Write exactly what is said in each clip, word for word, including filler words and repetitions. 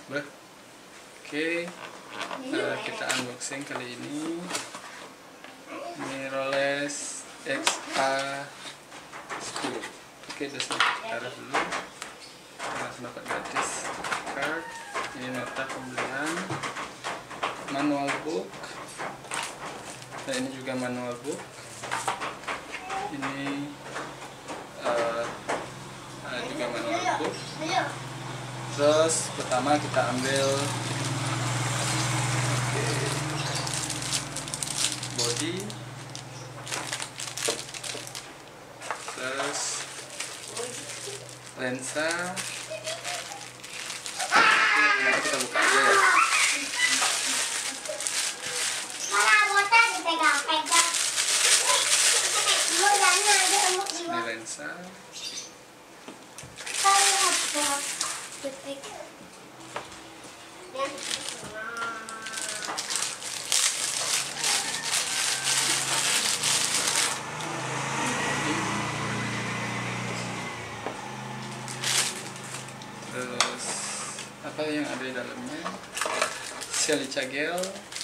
Bah. Oke, uh, kita unboxing kali ini mirrorless X A sepuluh. Oke, terus kita taruh dulu. Langsung dapat gratis card. Ini nota pembelian, manual book. Nah, ini juga manual book. Ini uh, uh, juga manual book. Terus pertama kita ambil okay, body, terus lensa. Oke, nanti kita buka aja ya. Ini lensa. Terus apa yang ada di dalamnya? Silica gel.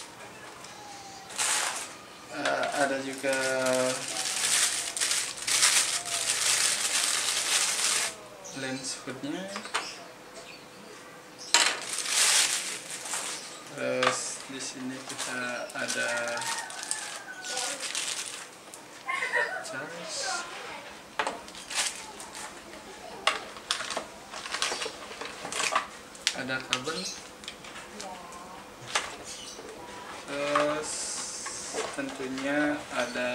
Uh, ada juga lens hoodnya. Terus di sini kita ada charge. Ada kabel. Terus tentunya ada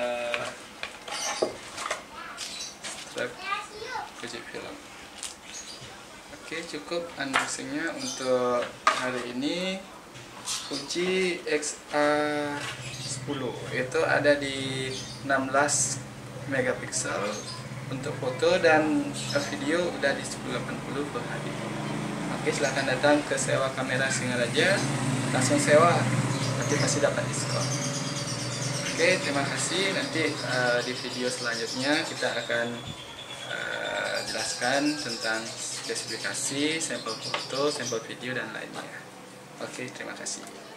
strap kunci film. Oke, cukup unboxingnya untuk hari ini. Fuji X A sepuluh itu ada di enam belas megapiksel untuk foto, dan video udah di seribu delapan puluh per H D. Oke, silahkan datang ke sewa kamera Singaraja, langsung sewa, nanti pasti dapat diskon. Oke, terima kasih. Nanti uh, di video selanjutnya kita akan uh, jelaskan tentang spesifikasi, sampel foto, sampel video, dan lainnya. Oke, terima kasih.